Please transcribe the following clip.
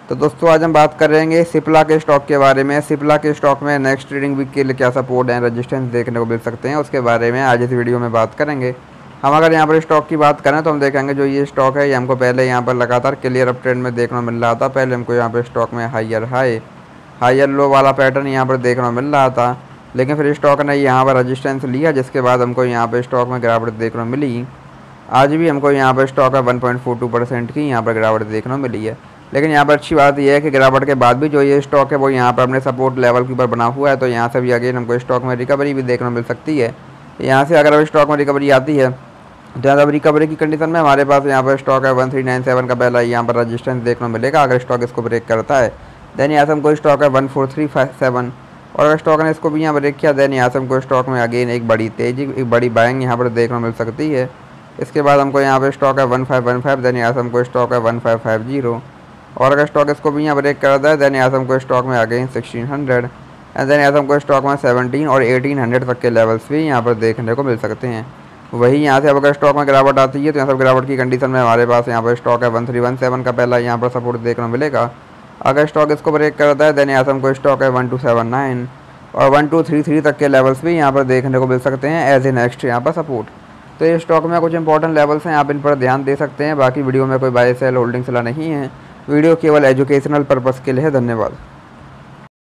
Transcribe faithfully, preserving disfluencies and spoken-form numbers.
तो दोस्तों आज हम बात करेंगे सिप्ला के स्टॉक के बारे में। सिप्ला के स्टॉक में नेक्स्ट ट्रेडिंग वीक के लिए क्या सपोर्ट एंड रेजिस्टेंस देखने को मिल सकते हैं, उसके बारे में आज इस वीडियो में बात करेंगे। हम अगर यहाँ पर स्टॉक की बात करें तो हम देखेंगे जो ये स्टॉक है ये हमको पहले यहाँ पर लगातार क्लियर अप ट्रेंड में देखने को मिल रहा था। पहले हमको यहाँ पर स्टॉक में हाइयर हाई हाइयर लो वाला पैटर्न यहाँ पर देखने को मिल रहा था, लेकिन फिर स्टॉक ने यहाँ पर रजिस्टेंस लिया, जिसके बाद हमको यहाँ पर स्टॉक में गिरावट देखने को मिली। आज भी हमको यहाँ पर स्टॉक है one point four two percent की यहाँ पर गिरावट देखने को मिली है। लेकिन यहाँ पर अच्छी बात यह है कि गिरावट के बाद भी जो ये स्टॉक है वो यहाँ पर अपने सपोर्ट लेवल के ऊपर बना हुआ है, तो यहाँ से भी अगेन हमको स्टॉक में रिकवरी भी देखने को मिल सकती है। यहाँ से अगर अब स्टॉक में रिकवरी आती है तो यहाँ पर रिकवरी की कंडीशन में हमारे पास यहाँ पर स्टॉक है वन थ्री नाइन सेवन का पहला यहाँ पर रजिस्टेंस देखने को मिलेगा। अगर स्टॉक इसको ब्रेक करता है देन यहाँ से हमको स्टॉक है one four three five seven, और अगर स्टॉक ने इसको भी यहाँ ब्रेक किया देन यहाँ से हमको स्टॉक में अगेन एक बड़ी तेजी एक बड़ी बाइंग यहाँ पर देखने को मिल सकती है। इसके बाद हमको यहाँ पर स्टॉक है one five one five, then यहाँ से हमको स्टॉक है वन फाइव फाइव जीरो, और अगर स्टॉक इसको भी यहाँ ब्रेक करता है देन यहाँ से हमको स्टॉक में again sixteen hundred and then यहाँ से हमको स्टॉक में सेवनटीन और एटीन हंड्रेड तक के लेवल्स भी यहाँ पर देखने को मिल सकते हैं। वही यहाँ से अब अगर स्टॉक में गिरावट आती है तो यहाँ से गिरावट की कंडीशन में हमारे पास यहाँ पर स्टॉक है वन थ्री वन सेवन का पहला यहाँ पर सपोर्ट देखने को मिलेगा। अगर स्टॉक इसको ब्रेक करता है देन यहाँ से हमको स्टॉक है वन टू सेवन नाइन और वन टू थ्री थ्री तक के लेवल्स भी यहाँ पर देखने को मिल सकते हैं एज ए नेक्स्ट यहाँ पर सपोर्ट। तो ये स्टॉक में कुछ इंपॉर्टेंट लेवल्स हैं, आप इन पर ध्यान दे सकते हैं। बाकी वीडियो में कोई बाय सेल होल्डिंग सलाह नहीं है, वीडियो केवल एजुकेशनल पर्पज़ के लिए है। धन्यवाद।